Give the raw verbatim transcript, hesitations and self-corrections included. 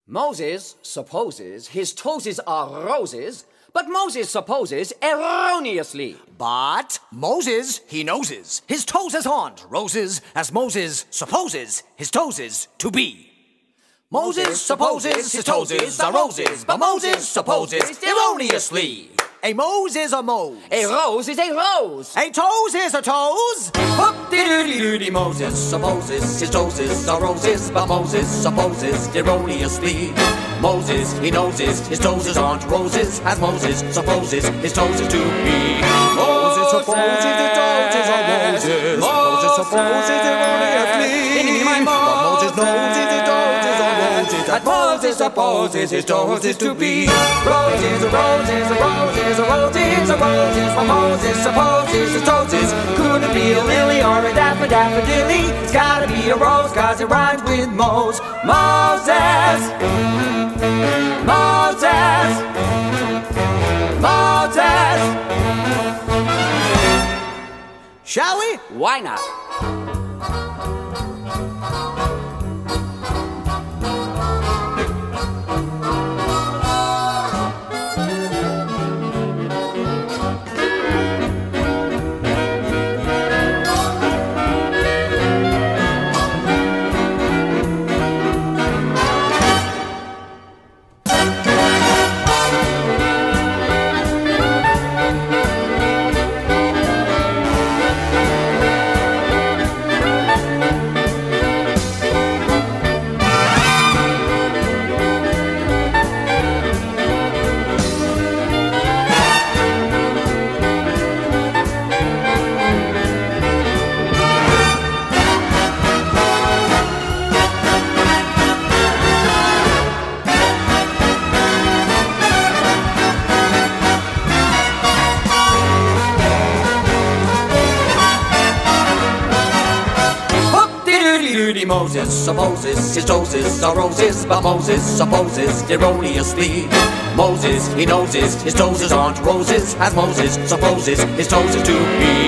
Moses supposes his toes are roses, but Moses supposes erroneously. But Moses, he knowses, his toes aren't roses, as Moses supposes his toes to be. Moses supposes his toes are roses, but Moses supposes erroneously. A Mose is a Mose. A rose is a rose. A toes is a toes. Hoop-de-doody-doody. Moses supposes his toes are roses, but Moses supposes erroneously. Moses, he knowses his toes aren't roses, as Moses supposes his toes to be. Moses supposes his toes are roses. Moses supposes erroneously. But Moses knows his toes are roses, as Moses supposes his toes to be. Roses, roses, roses, roses, roses, but Moses supposes his toes couldn't be a lily or a daffodilly. It's gotta be a rose, cause it rhymes with Mose. Moses, Moses, Moses. Shall we? Why not? Moses supposes his toes are roses, but Moses supposes erroneously. Moses, he knowses his toes aren't roses, as Moses supposes his toes to be.